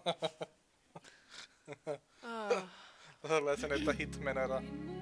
Tällaisen, että Hitmanera.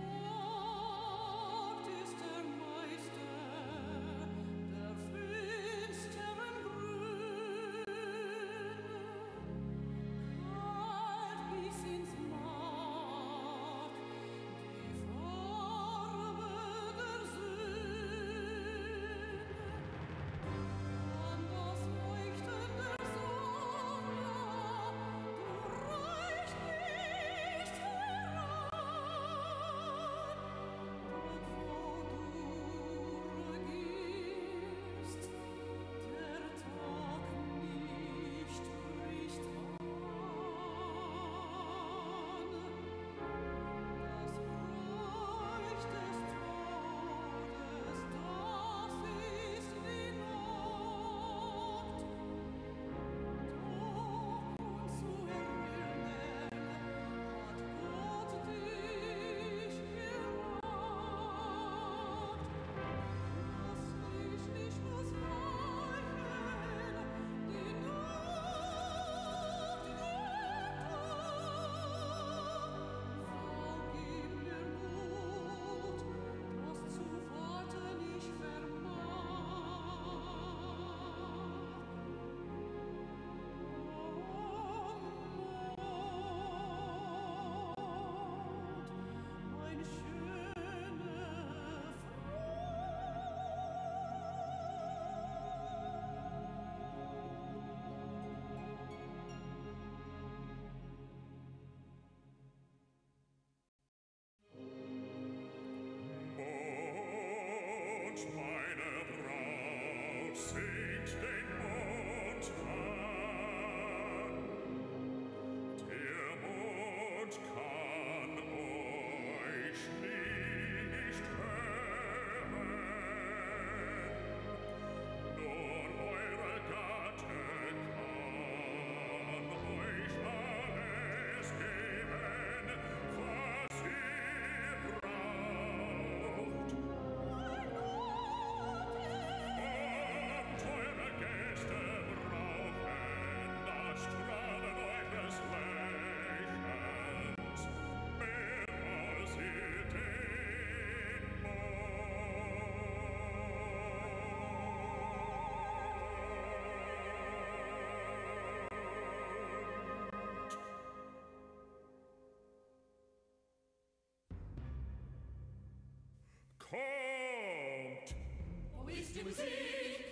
Kommt! Wo ist die Musik?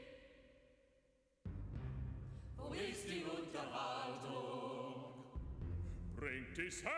Wo ist die Unterhaltung? Bringt die Sänger!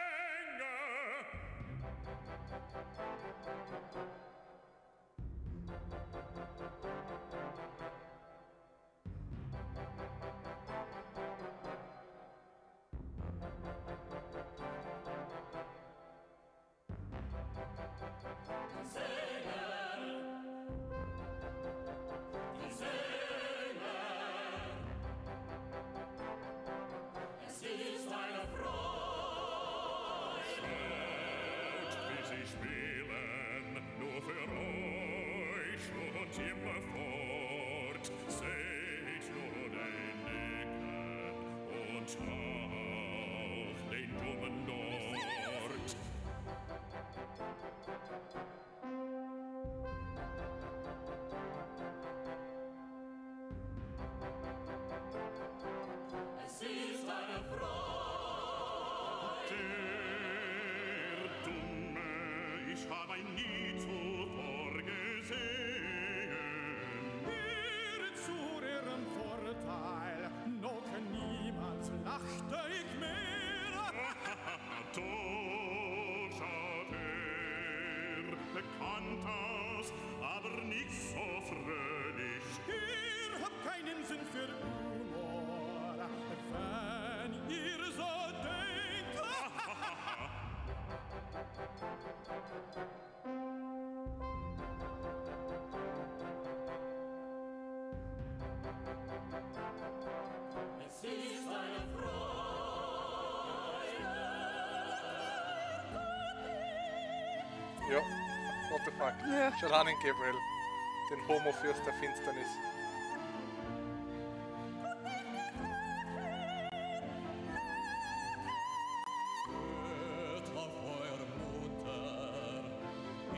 Jo, what the fuck. Ja. Schaut an den Gabriel, den Homofürst der Finsternis.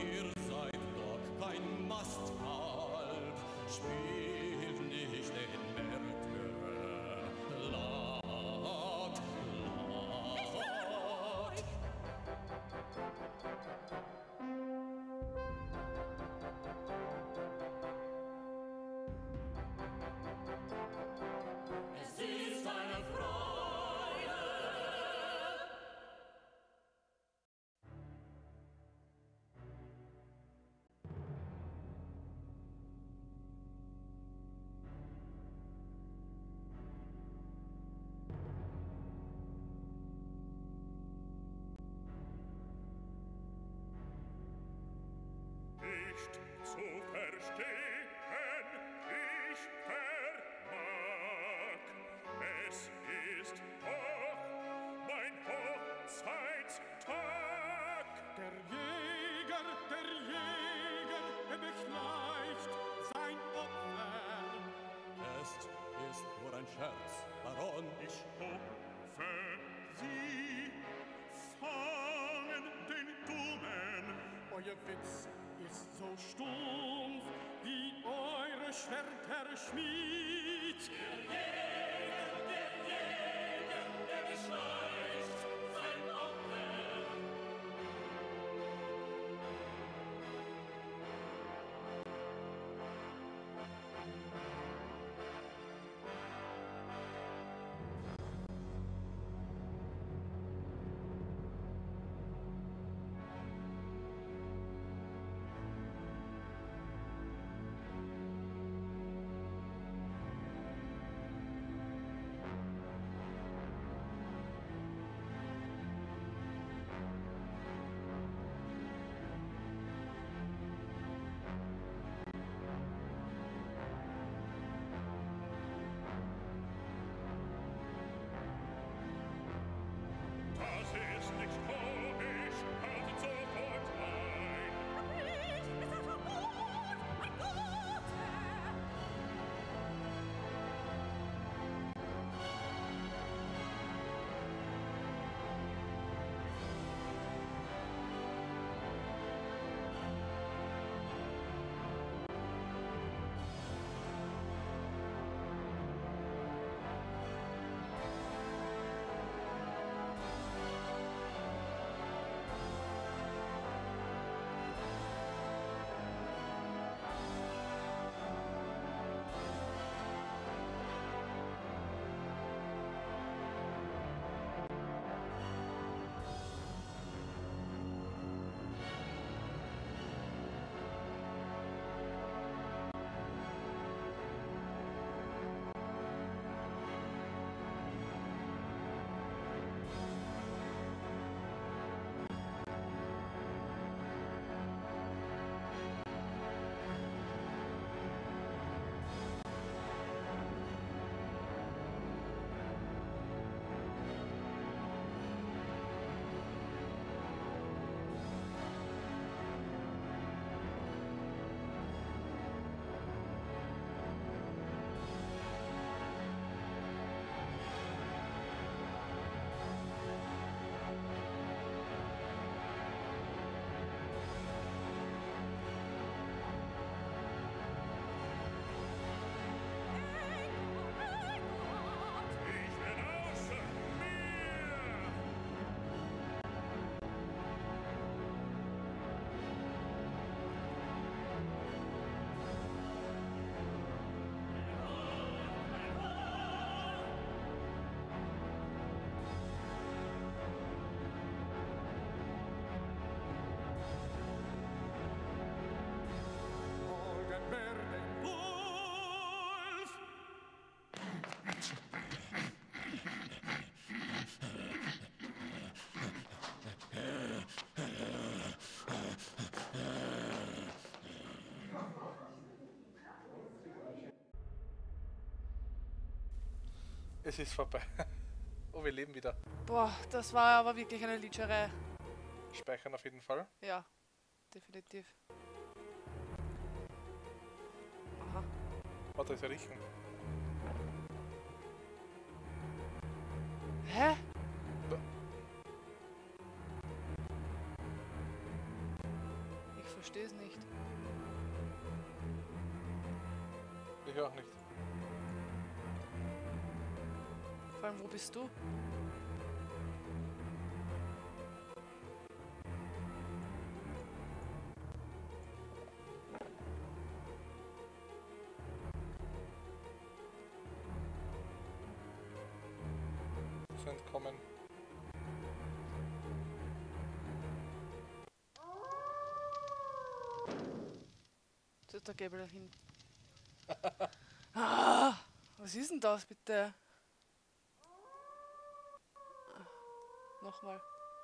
Ihr seid doch kein Mastkalb, spielt nicht den Märtyrer. Laut, laut. Es ist eine Freude. Nicht zu verstehen, ich vermag. Es ist doch mein Hochzeitstag. Der Jäger beschleicht sein Opfer. Es ist nur ein Scherz, Baron. Ich hoffe, Sie fangen den Dummen. Euer Witz ist so stumpf wie eure Schwerter Schmied. Der beschleicht sein Opfer. Das ist nicht komisch, haltet sofort ein. Ich bin außer mir. Morgen werden Wolf! Es ist vorbei. Oh, wir leben wieder. Boah, das war aber wirklich eine Lidscherei. Speichern auf jeden Fall. Ja, definitiv. Aha. Warte, ist ja riechen. Hä? Ich verstehe es nicht. Ich auch nicht. Vor allem, wo bist du? Zu entkommen. Jetzt ist der Gabriel hin. Ah, was ist denn das bitte? Nochmal.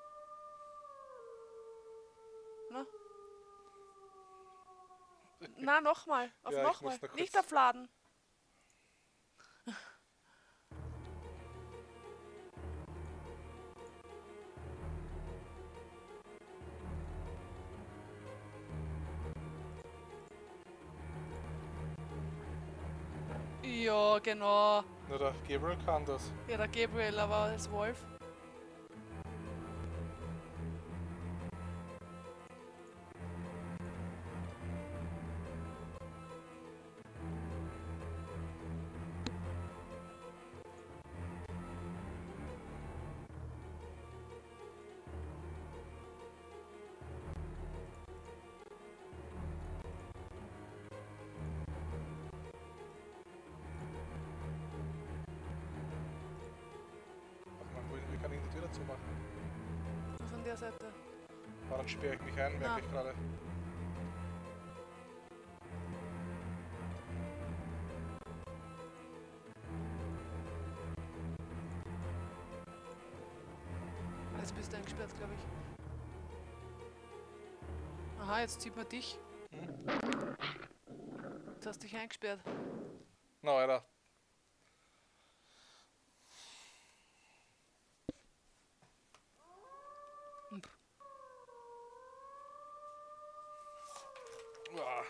Na? Na, nochmal. Auf Ja, ich nochmal. muss noch kurz- Nicht aufladen. Ja, genau. Nur der Gabriel kann das. Ja, der Gabriel, aber als Wolf. Also wie kann ich die Tür dazu machen? Von der Seite. Aber dann sperre ich mich ein, merke ich gerade. Jetzt bist du eingesperrt, glaube ich. Aha, jetzt sieht man dich. Jetzt hast du dich eingesperrt. Na, Alter. Uah.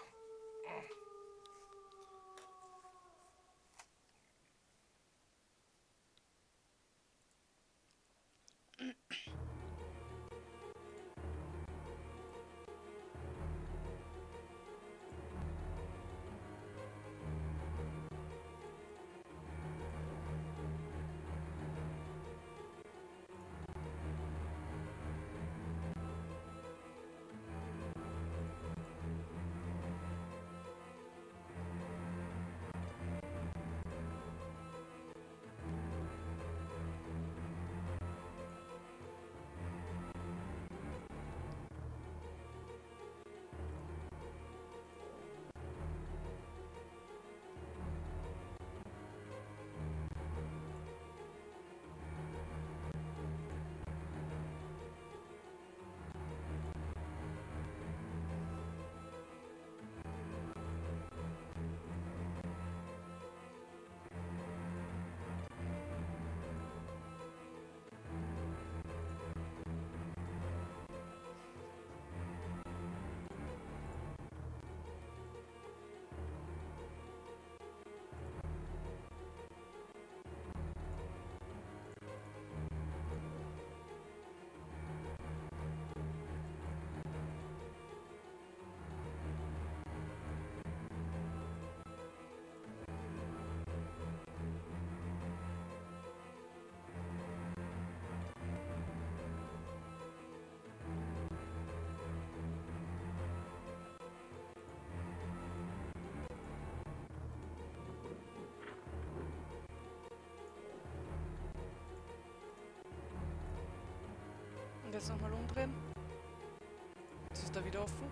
Und jetzt nochmal umdrehen. Jetzt ist da wieder offen.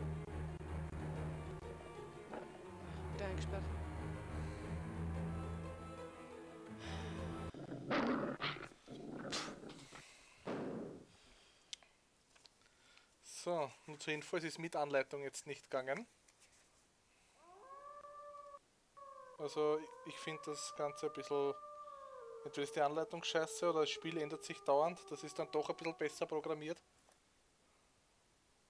Wieder eingesperrt. So, nur zur Info, es ist mit Anleitung jetzt nicht gegangen. Also ich finde das Ganze ein bisschen, entweder ist die Anleitung scheiße oder das Spiel ändert sich dauernd. Das ist dann doch ein bisschen besser programmiert.